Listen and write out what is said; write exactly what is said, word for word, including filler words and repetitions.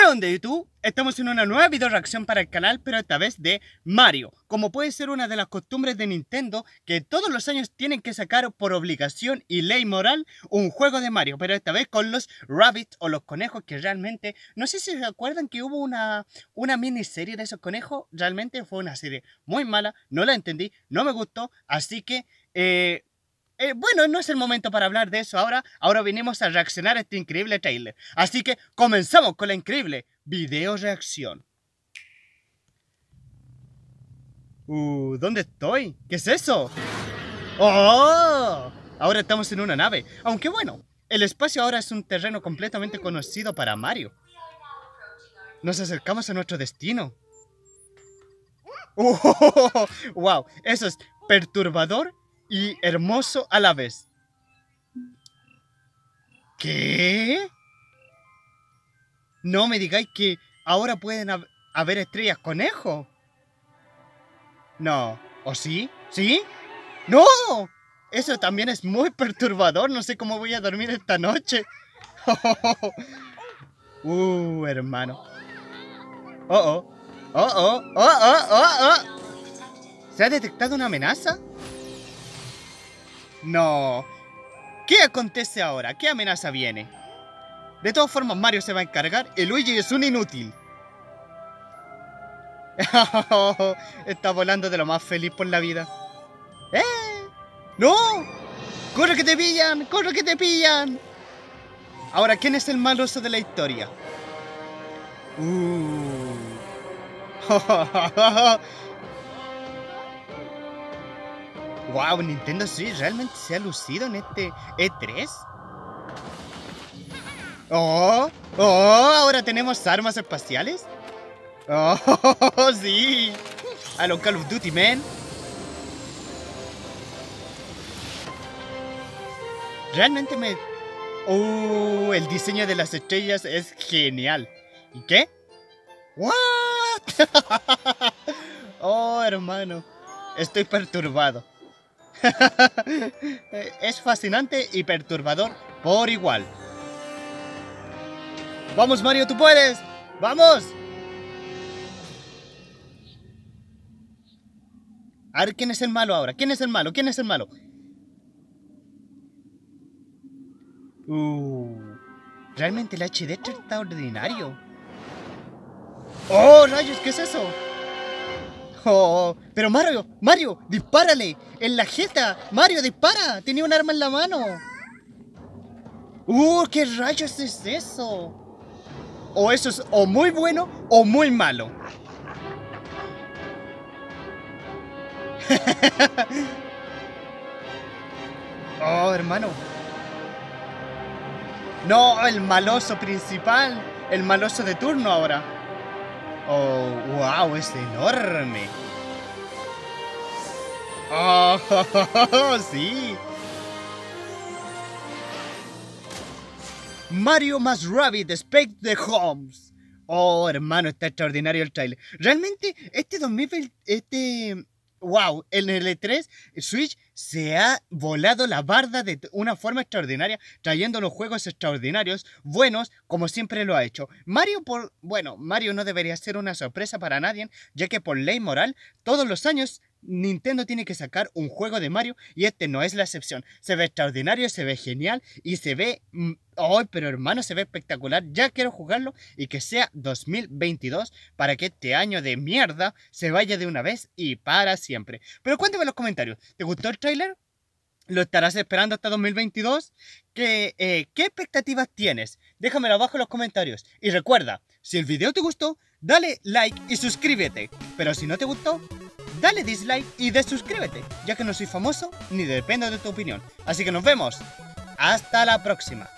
¿Qué onda YouTube? Estamos en una nueva video reacción para el canal, pero esta vez de Mario. Como puede ser una de las costumbres de Nintendo, que todos los años tienen que sacar por obligación y ley moral un juego de Mario, pero esta vez con los Rabbits o los conejos, que realmente, no sé si se acuerdan que hubo una, una miniserie de esos conejos. Realmente fue una serie muy mala, no la entendí, no me gustó, así que... Eh, Eh, bueno, no es el momento para hablar de eso ahora. Ahora vinimos a reaccionar a este increíble trailer. Así que comenzamos con la increíble video reacción. Uh, ¿dónde estoy? ¿Qué es eso? ¡Oh! Ahora estamos en una nave. Aunque bueno, el espacio ahora es un terreno completamente conocido para Mario. Nos acercamos a nuestro destino. ¡Uh! ¡Wow! Eso es perturbador y hermoso a la vez. ¿Qué? No me digáis que ahora pueden hab haber estrellas conejo. No. ¿O sí? ¿Sí? ¡No! Eso también es muy perturbador. No sé cómo voy a dormir esta noche. Uh, hermano. Oh, oh. Oh, oh. Oh, oh, oh, oh. ¿Se ha detectado una amenaza? No. ¿Qué acontece ahora? ¿Qué amenaza viene? De todas formas, Mario se va a encargar y Luigi es un inútil. Está volando de lo más feliz por la vida. ¡Eh! ¡No! ¡Corre que te pillan! ¡Corre que te pillan! Ahora, ¿quién es el maloso de la historia? Uh. Wow, Nintendo Switch realmente se ha lucido en este E tres. Oh, oh, ahora tenemos armas espaciales. Oh, sí. A los Call of Duty, man. Realmente me... Oh, el diseño de las estrellas es genial. ¿Y qué? What? Oh, hermano. Estoy perturbado. Es fascinante y perturbador por igual. ¡Vamos, Mario, tú puedes! ¡Vamos! A ver, ¿quién es el malo ahora? ¿Quién es el malo? ¿Quién es el malo? Uh, realmente el H D está extraordinario. ¡Oh, rayos! ¿Qué es eso? Oh, pero Mario, Mario, dispárale en la jeta. Mario, dispara. Tenía un arma en la mano. Uh, ¿qué rayos es eso? O eso es o muy bueno o muy malo. Oh, hermano. No, el maloso principal. El maloso de turno ahora. Oh, wow, es enorme. Oh, sí. Mario más Rabbit Spec the Homes. Oh, hermano, está extraordinario el trailer. Realmente, este dos mil veinte, este... Wow, en el E tres, Switch se ha volado la barda de una forma extraordinaria, trayendo los juegos extraordinarios, buenos, como siempre lo ha hecho. Mario, por... Bueno, Mario no debería ser una sorpresa para nadie, ya que por ley moral, todos los años Nintendo tiene que sacar un juego de Mario y este no es la excepción. Se ve extraordinario, se ve genial y se ve... ¡Oh, pero hermano, se ve espectacular! Ya quiero jugarlo y que sea dos mil veintidós para que este año de mierda se vaya de una vez y para siempre. Pero cuéntame en los comentarios, ¿te gustó el tráiler? ¿Lo estarás esperando hasta dos mil veintidós? ¿Qué, eh, ¿Qué expectativas tienes? Déjamelo abajo en los comentarios. Y recuerda, si el video te gustó, dale like y suscríbete. Pero si no te gustó, dale dislike y desuscríbete, ya que no soy famoso ni dependo de tu opinión. Así que nos vemos. Hasta la próxima.